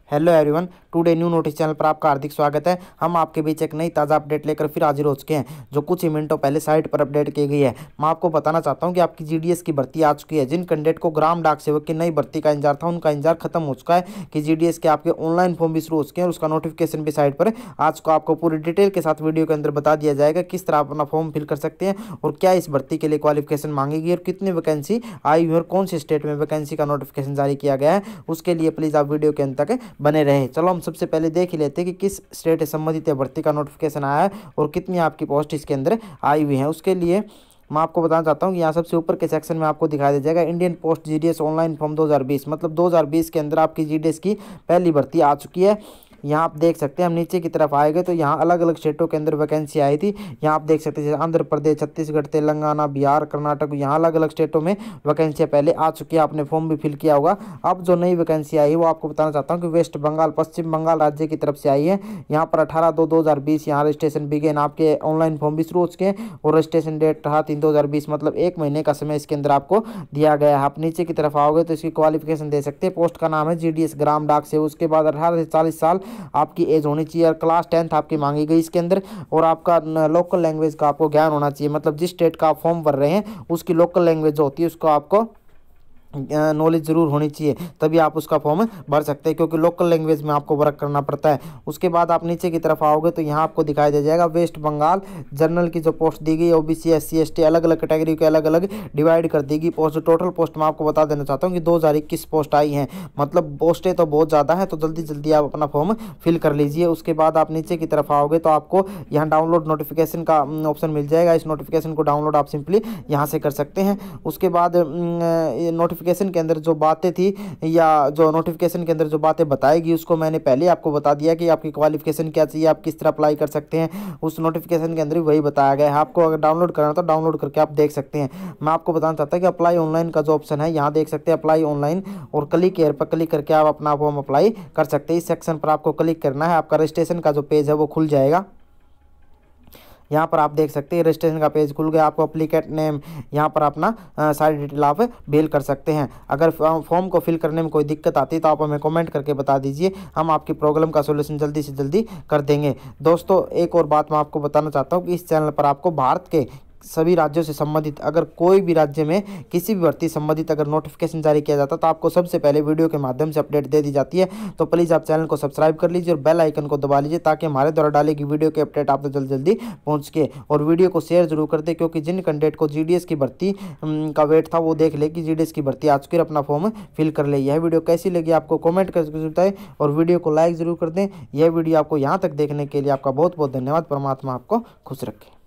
Hello everyone, today new notice channel पर आपका हार्दिक स्वागत है। हम आपके बीच एक नई ताज़ा अपडेट लेकर फिर हाजिर हो चुके हैं, जो कुछ ही मिनटों पहले साइट पर अपडेट की गई है। मैं आपको बताना चाहता हूं कि आपकी जीडीएस की भर्ती आ चुकी है। जिन कैंडिडेट को ग्राम डाक सेवक की नई भर्ती का इंतजार था, उनका इंतजार खत्म हो चुका है कि जीडीएस के आपके ऑनलाइन फॉर्म भी शुरू हो चुके हैं और उसका नोटिफिकेशन भी साइट पर आज को आपको पूरी डिटेल के साथ वीडियो के अंदर बता दिया जाएगा किस तरह अपना फॉर्म फिल कर सकते हैं और क्या इस भर्ती के लिए क्वालिफिकेशन मांगेगी और कितनी वैकेंसी आई हुई और कौन से स्टेट में वैकेंसी का नोटिफिकेशन जारी किया गया है। उसके लिए प्लीज़ आप वीडियो के अंत तक बने रहे। चलो हम सबसे पहले देख ही लेते हैं कि किस स्टेट से संबंधित भर्ती का नोटिफिकेशन आया है और कितनी आपकी पोस्ट इसके अंदर आई हुई है। उसके लिए मैं आपको बताना चाहता हूं कि यहाँ सबसे ऊपर के सेक्शन में आपको दिखाई दे जाएगा Indian post GDS online form 2020, मतलब 2020 के अंदर आपकी जीडीएस की पहली भर्ती आ चुकी है। यहाँ आप देख सकते हैं, हम नीचे की तरफ आएंगे तो यहाँ अलग अलग स्टेटों के अंदर वैकेंसी आई थी। यहाँ आप देख सकते हैं जैसे आंध्र प्रदेश, छत्तीसगढ़, तेलंगाना, बिहार, कर्नाटक, यहाँ अलग अलग स्टेटों में वैकेंसियाँ पहले आ चुकी है। आपने फॉर्म भी फिल किया होगा। अब जो नई वैकेंसी आई है वो आपको बताना चाहता हूँ कि वेस्ट बंगाल, पश्चिम बंगाल राज्य की तरफ से आई है। यहाँ पर 18/2/2020 यहाँ रजिस्ट्रेशन बिगेन, आपके ऑनलाइन फॉर्म भी शुरू हो चुके हैं और रजिस्ट्रेशन डेट 18/3/2020, मतलब 1 महीने का समय इसके अंदर आपको दिया गया है। आप नीचे की तरफ आओगे तो इसकी क्वालिफिकेशन दे सकते हैं। पोस्ट का नाम है जीडीएस ग्राम डाक से। उसके बाद 18 से 40 साल आपकी एज होनी चाहिए और क्लास 10th आपकी मांगी गई इसके अंदर, और आपका लोकल लैंग्वेज का आपको ज्ञान होना चाहिए, मतलब जिस स्टेट का आप फॉर्म भर रहे हैं उसकी लोकल लैंग्वेज जो होती है उसको आपको नॉलेज ज़रूर होनी चाहिए, तभी आप उसका फॉर्म भर सकते हैं, क्योंकि लोकल लैंग्वेज में आपको वर्क करना पड़ता है। उसके बाद आप नीचे की तरफ आओगे तो यहाँ आपको दिखाई दे जाएगा वेस्ट बंगाल जनरल की जो पोस्ट दी गई, ओबीसी, एससी, एसटी, अलग अलग कैटेगरी के अलग अलग डिवाइड कर दी गई पोस्ट। टोटल पोस्ट मैं आपको बता देना चाहता हूँ कि 2021 पोस्ट आई हैं, मतलब पोस्टें तो बहुत ज़्यादा है, तो जल्दी जल्दी आप अपना फॉर्म फिल कर लीजिए। उसके बाद आप नीचे की तरफ आओगे तो आपको यहाँ डाउनलोड नोटिफिकेशन का ऑप्शन मिल जाएगा। इस नोटिफिकेशन को डाउनलोड आप सिंपली यहाँ से कर सकते हैं। उसके बाद नोटिफिकेशन के अंदर जो बातें थी या जो नोटिफिकेशन के अंदर जो बातें बताएगी उसको मैंने पहले आपको बता दिया कि आपकी क्वालिफिकेशन क्या चाहिए, आप किस तरह अप्लाई कर सकते हैं। उस नोटिफिकेशन के अंदर भी वही बताया गया है। आपको अगर डाउनलोड करना तो डाउनलोड करके आप देख सकते हैं। मैं आपको बताना चाहता हूँ कि अप्लाई ऑनलाइन का जो ऑप्शन है यहाँ देख सकते हैं, अप्लाई ऑनलाइन, और क्लिक हेयर पर क्लिक करके आप अपना फॉर्म अप्लाई कर सकते हैं। इस सेक्शन पर आपको क्लिक करना है, आपका रजिस्ट्रेशन का जो पेज है वो खुल जाएगा। यहाँ पर आप देख सकते हैं रजिस्ट्रेशन का पेज खुल गया। आपको एप्लीकेट नेम यहाँ पर अपना सारी डिटेल आप फिल कर सकते हैं। अगर फॉर्म को फिल करने में कोई दिक्कत आती है तो आप हमें कमेंट करके बता दीजिए, हम आपकी प्रॉब्लम का सोल्यूशन जल्दी से जल्दी कर देंगे। दोस्तों एक और बात मैं आपको बताना चाहता हूँ कि इस चैनल पर आपको भारत के सभी राज्यों से संबंधित अगर कोई भी राज्य में किसी भी भर्ती संबंधित अगर नोटिफिकेशन जारी किया जाता है तो आपको सबसे पहले वीडियो के माध्यम से अपडेट दे दी जाती है। तो प्लीज़ आप चैनल को सब्सक्राइब कर लीजिए और बेल आइकन को दबा लीजिए ताकि हमारे द्वारा डालेगी वीडियो के अपडेट आप तक जल्दी जल्दी पहुँच के, और वीडियो को शेयर जरूर कर दे, क्योंकि जिन कैंडिडेट को जीडीएस की भर्ती का वेट था वो देख ले कि जीडीएस की भर्ती आ चुकी है, अपना फॉर्म फिल कर ले। यह वीडियो कैसी लगी आपको कमेंट करके बताएं और वीडियो को लाइक जरूर कर दें। यह वीडियो आपको यहाँ तक देखने के लिए आपका बहुत बहुत धन्यवाद। परमात्मा आपको खुश रखे।